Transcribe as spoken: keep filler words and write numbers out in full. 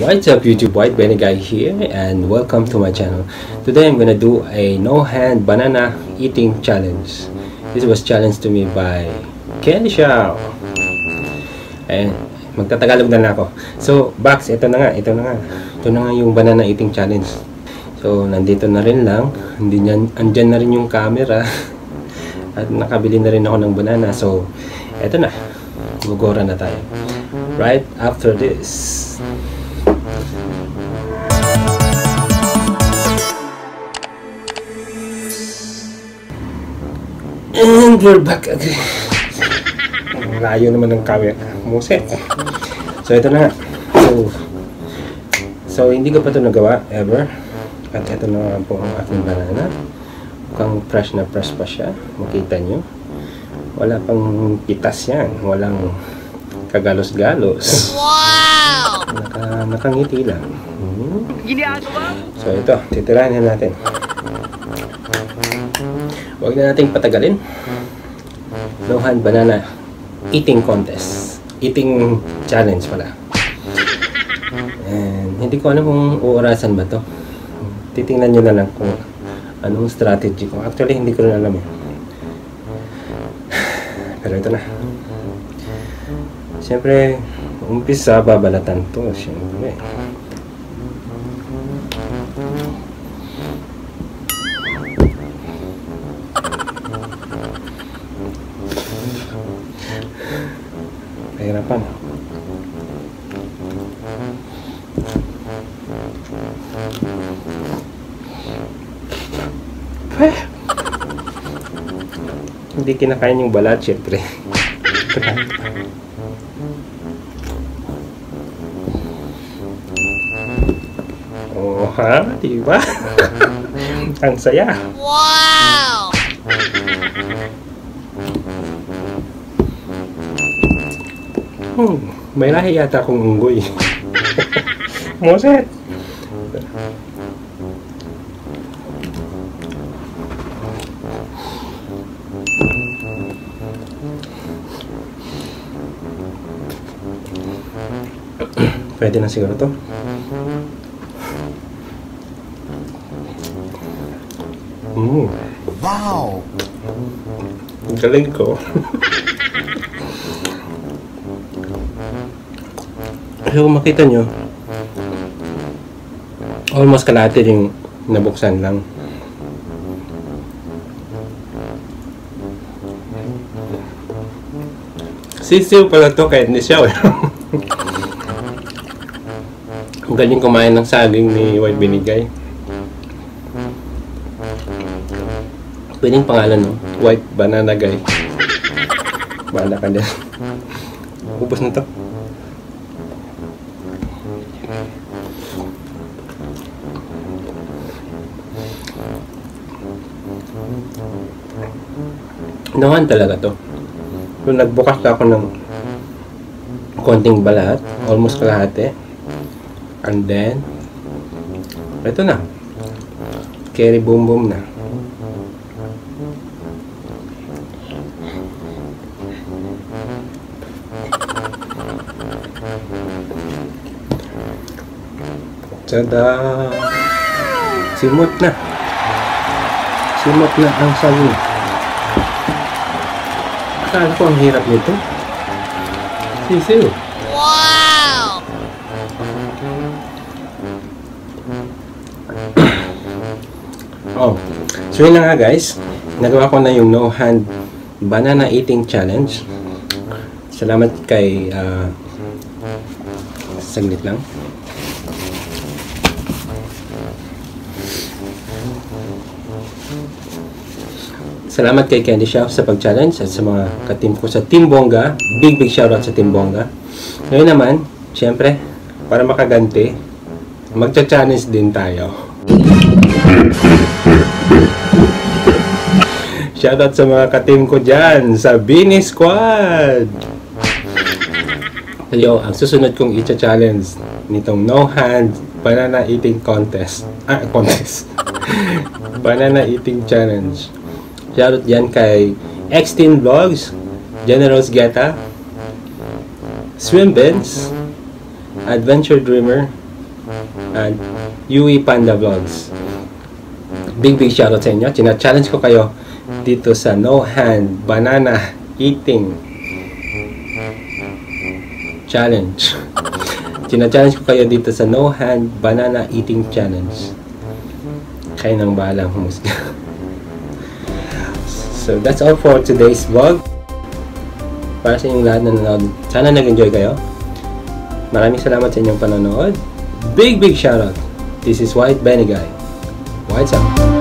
What's up YouTube, White Benny Guy here and welcome to my channel. Today I'm gonna do a no hand banana eating challenge. This was challenged to me by Candy Xiao. Eh, magtatagalog na, na ako. So, Box, ito na nga, ito na nga. Ito na nga yung banana eating challenge. So, nandito na rin lang. Hindi nyan, andyan na rin yung camera. At nakabili na rin ako ng banana. So, ito na. Gugora na tayo. Right after this. And we're back again. Layo naman ng camera. Muset. So, ito na. So, so hindi ko pa ito nagawa ever. At ito na po ang aking banana. Mukhang fresh na fresh pa siya. Makita nyo. Wala pang pitas yan. Walang kagalos-galos. Wow! Naka, nakangiti lang. Hmm. So, ito. Titirahin natin. Huwag na nating patagalin. No hand banana eating contest. Eating challenge pala. And hindi ko alam kung uurasan ba to. Titingnan nyo na lang kung anong strategy ko. Actually, hindi ko rin alam eh. Pero ito na. Siyempre, umpisa babalatan to. Siyempre. Kahirapan. Eh. Hindi kinakain yung balat, syempre. Oh, ha? Diba? Ang saya. Wow! Hmm, may lahi yata akong unggoy. Moset! Pwede na siguro to. Mm. Wow! Ang galing ko. So, kung makita nyo, almost kalahati yung nabuksan lang. Sisiw pala to kahit hindi siya. Ang galing kumain ng saging ni White Binigay. Pwedeng pangalan, no? White Banana Guy. Bahala ka din. Ubus na to. Nahan talaga to. Kung nagbukas ako ng konting balat, almost kalahati. And then, ito na. Carry boom boom na. Tada! Simot na. Simot na ang saging. Akala ko ang hirap nito. Sisiw. Wow! Oh, so yun na nga guys. Nagawa ko na yung no hand banana eating challenge. Salamat kay uh, saglit lang. Salamat kay Candy Xiao sa pag-challenge at sa mga ka-team ko sa Team Bongga. Big big shoutout sa Team Bongga. Ngayon naman, syempre, para makaganti, magcha-challenge din tayo. Shoutout sa mga ka-team ko dyan sa Bini Squad. Yo, ang susunod kong i-challenge nitong no hand banana eating contest. Ah, contest. Banana eating challenge. Shoutout dyan kay X-Teen Vlogs, Generals Geta, Swimbins, Adventure Dreamer, and Yui Panda Vlogs. Big big shoutout sa inyo. China-challenge ko kayo dito sa no hand banana eating challenge. China-challenge ko kayo dito sa no hand banana eating challenge. Kayo nang bahalang humusga. So that's all for today's vlog. Para sa inyong lahat na nanonood, sana nag-enjoy kayo. Maraming salamat sa inyong panonood. Big big shoutout. This is White Benny Guy. What's up?